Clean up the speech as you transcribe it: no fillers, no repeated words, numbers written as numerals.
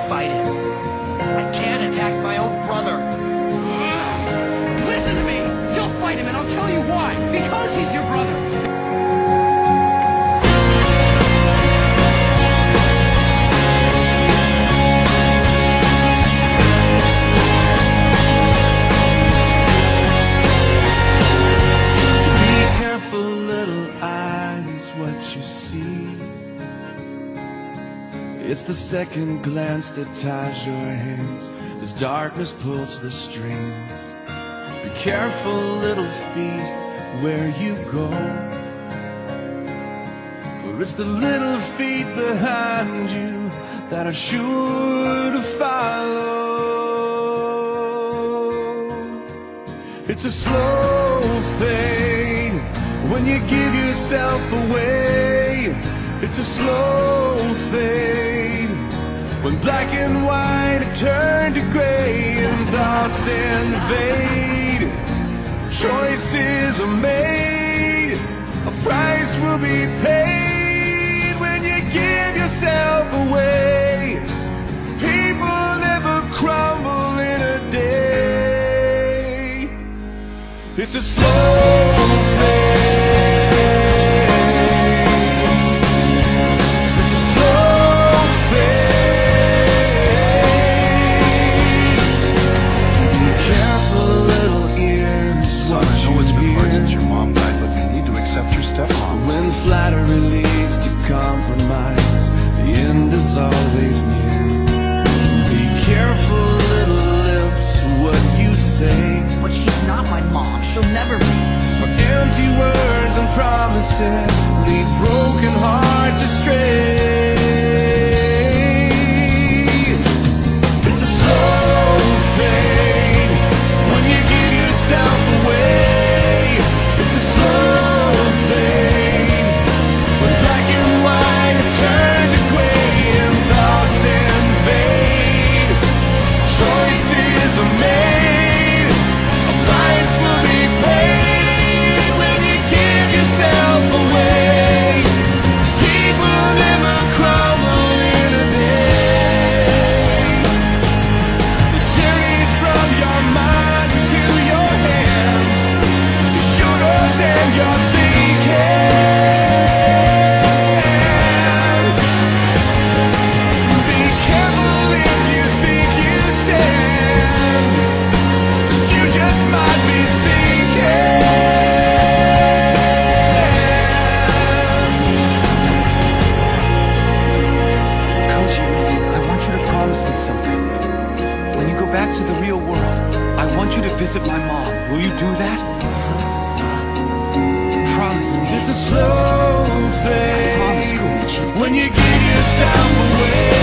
fight him. I can't attack my own brother. Listen to me! You'll fight him, and I'll tell you why. Because he's your brother. It's the second glance that ties your hands as darkness pulls the strings. Be careful, little feet, where you go, for it's the little feet behind you that are sure to follow. It's a slow fade when you give yourself away. It's a slow fade when black and white turn to gray and thoughts invade. Choices are made, a price will be paid when you give yourself away. People never crumble in a day. It's a slow fade. When flattery leads to compromise, the end is always near. Be careful, little lips, what you say. But she's not my mom. She'll never be. For empty words and promises lead broken hearts astray. It's a slow fade when you give yourself away. It's a slow to the real world. I want you to visit my mom. Will you do that? Promise me. It's a slow fade. I promise, Koichi. When you give yourself away.